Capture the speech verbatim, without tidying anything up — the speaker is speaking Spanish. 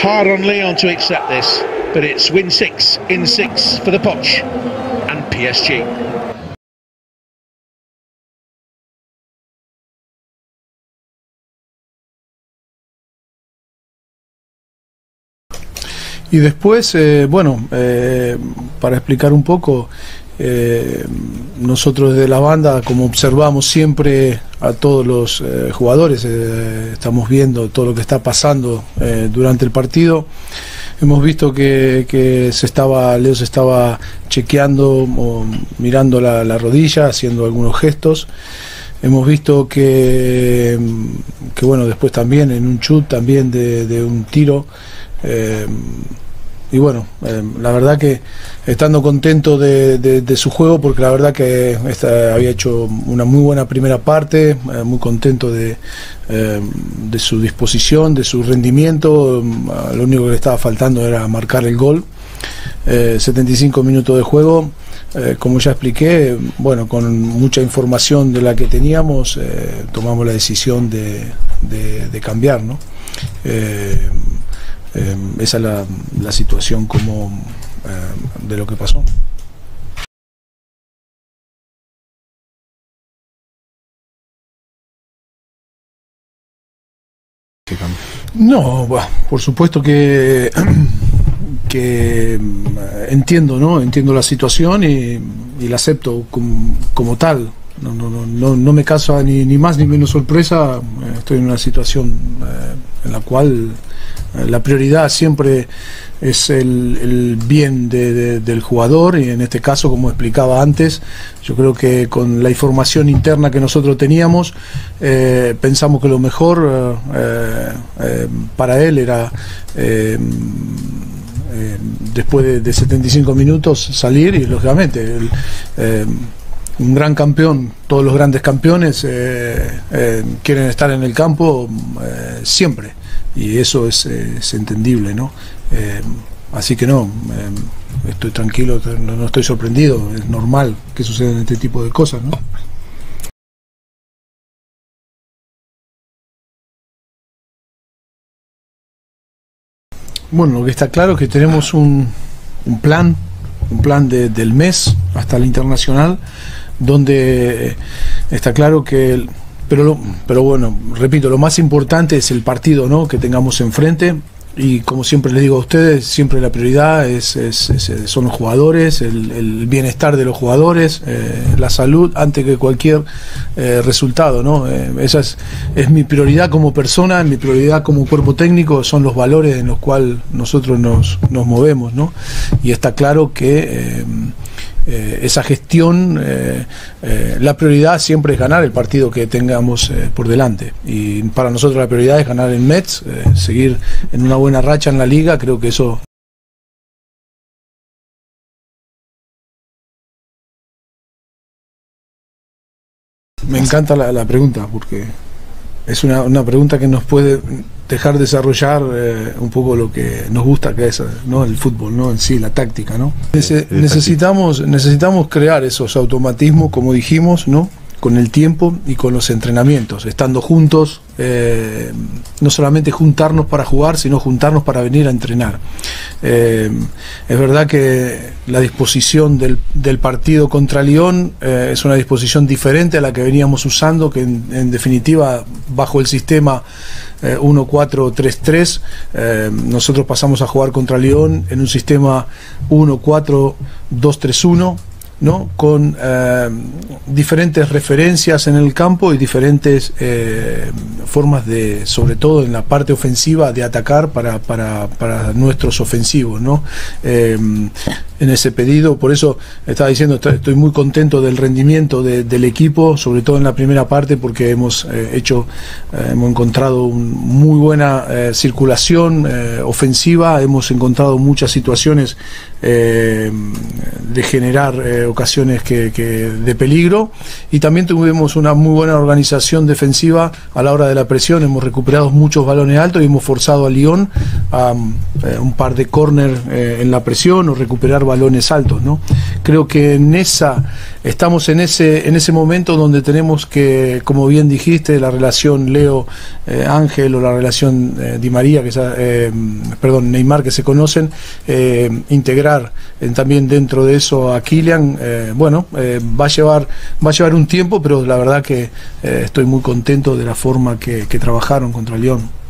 Hard on Lyon to accept this, but it's win six in six for the Poch and P S G. Y después, eh, bueno, eh, para explicar un poco, eh, nosotros desde la banda, como observamos siempre a todos los eh, jugadores, eh, estamos viendo todo lo que está pasando eh, durante el partido. Hemos visto que, que se estaba, Leo se estaba chequeando o mirando la, la rodilla, haciendo algunos gestos. Hemos visto que, que bueno, después también en un chut también de, de un tiro. Eh, y bueno, eh, la verdad que estando contento de, de, de su juego, porque la verdad que esta, había hecho una muy buena primera parte, eh, muy contento de, eh, de su disposición, de su rendimiento. Lo único que le estaba faltando era marcar el gol. eh, setenta y cinco minutos de juego, eh, como ya expliqué, bueno, con mucha información de la que teníamos, eh, tomamos la decisión de, de, de cambiar, ¿no? Eh, Eh, esa es la, la situación como eh, de lo que pasó. No, bah, por supuesto que que entiendo, ¿no? Entiendo la situación y, y la acepto como, como tal. No, no, no, no me causa ni, ni más ni menos sorpresa. Estoy en una situación eh, en la cual eh, la prioridad siempre es el, el bien de, de, del jugador, y en este caso, como explicaba antes, yo creo que con la información interna que nosotros teníamos, eh, pensamos que lo mejor eh, eh, para él era eh, eh, después de, de setenta y cinco minutos salir, y lógicamente el, eh, un gran campeón, todos los grandes campeones eh, eh, quieren estar en el campo eh, siempre, y eso es, eh, es entendible, ¿no? Eh, así que no, eh, estoy tranquilo, no, no estoy sorprendido, es normal que sucedan este tipo de cosas, ¿no? Bueno, lo que está claro es que tenemos un, un plan, un plan de, del mes hasta el internacional, donde está claro que, pero, lo, pero bueno, repito, lo más importante es el partido, ¿no?, que tengamos enfrente, y como siempre les digo a ustedes, siempre la prioridad es, es, es son los jugadores, el, el bienestar de los jugadores, eh, la salud antes que cualquier eh, resultado, ¿no? Eh, esa es, es mi prioridad como persona, mi prioridad como cuerpo técnico, son los valores en los cuales nosotros nos, nos movemos, ¿no? Y está claro que eh, Eh, esa gestión, eh, eh, la prioridad siempre es ganar el partido que tengamos eh, por delante, y para nosotros la prioridad es ganar en Metz, eh, seguir en una buena racha en la liga. Creo que eso me encanta la, la pregunta, porque es una, una pregunta que nos puede dejar desarrollar eh, un poco lo que nos gusta, que es, ¿no?, el fútbol, ¿no?, en sí, la táctica, ¿no? Nece necesitamos, necesitamos crear esos automatismos, como dijimos, ¿no?, con el tiempo y con los entrenamientos, estando juntos, eh, no solamente juntarnos para jugar, sino juntarnos para venir a entrenar. Eh, es verdad que la disposición del, del partido contra Lyon eh, es una disposición diferente a la que veníamos usando, que en, en definitiva, bajo el sistema eh, uno cuatro tres tres, eh, nosotros pasamos a jugar contra Lyon en un sistema uno cuatro dos tres uno, ¿no?, con eh, diferentes referencias en el campo y diferentes eh, formas de, sobre todo en la parte ofensiva, de atacar para, para, para nuestros ofensivos, ¿no? Eh, en ese pedido, por eso estaba diciendo, estoy muy contento del rendimiento de, del equipo, sobre todo en la primera parte, porque hemos eh, hecho, eh, hemos encontrado una muy buena eh, circulación eh, ofensiva, hemos encontrado muchas situaciones eh, de generar eh, ocasiones que, que de peligro, y también tuvimos una muy buena organización defensiva a la hora de la presión. Hemos recuperado muchos balones altos y hemos forzado a Lyon um, eh, un par de córner eh, en la presión o recuperar balones altos, ¿no? Creo que en esa estamos en ese en ese momento donde tenemos que, como bien dijiste, la relación Leo eh, Ángel o la relación eh, Di María, que ya, eh, perdón, Neymar, que se conocen, eh, integrar eh, también dentro de eso a Kylian, eh, bueno, eh, va a llevar va a llevar un tiempo, pero la verdad que eh, estoy muy contento de la forma que, que trabajaron contra Lyon.